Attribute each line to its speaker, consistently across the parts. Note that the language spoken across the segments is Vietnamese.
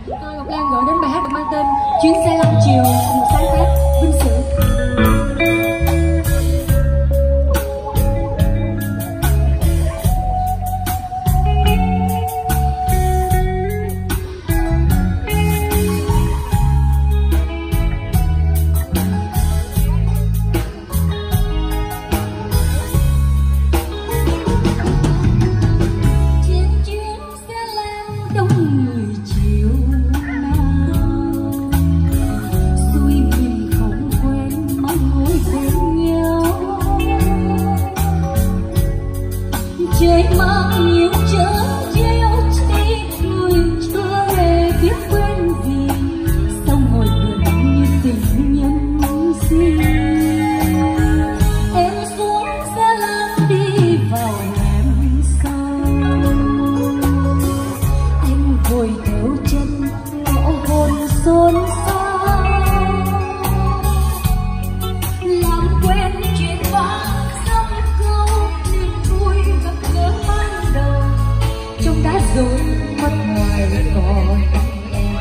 Speaker 1: Tôi Ngọc Lan gửi đến bài hát được mang tên Chuyến xe 5 chiều, một sáng tác vinh sự.
Speaker 2: Trời mang nhiều chớ treo chi người chưa hề biết quên gì, sau ngồi vườn như tình nhân xin. Em xuống xe lăn đi vào hẻm sâu, anh vội theo chân ngõ hồn xôn xao, làm quen chuyện vãng dòng câu niềm vui gặp gỡ ban đầu, trong đã rồi mất ngoài còn em.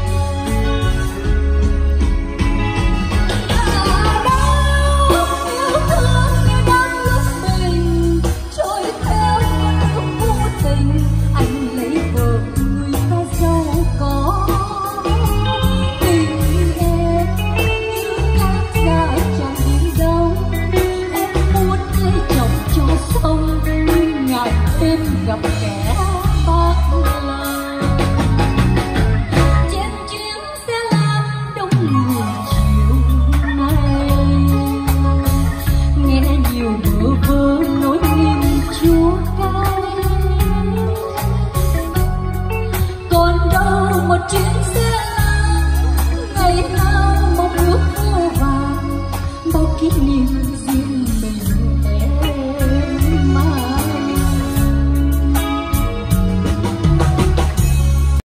Speaker 2: À đâu yêu thương như đang lúc mình trôi theo con nước vô tình, anh lấy vợ người ta giàu có. Tình em như ngát ra chẳng đi đâu, em muốn lấy chồng cho xong nhưng ngại em gặp kẻ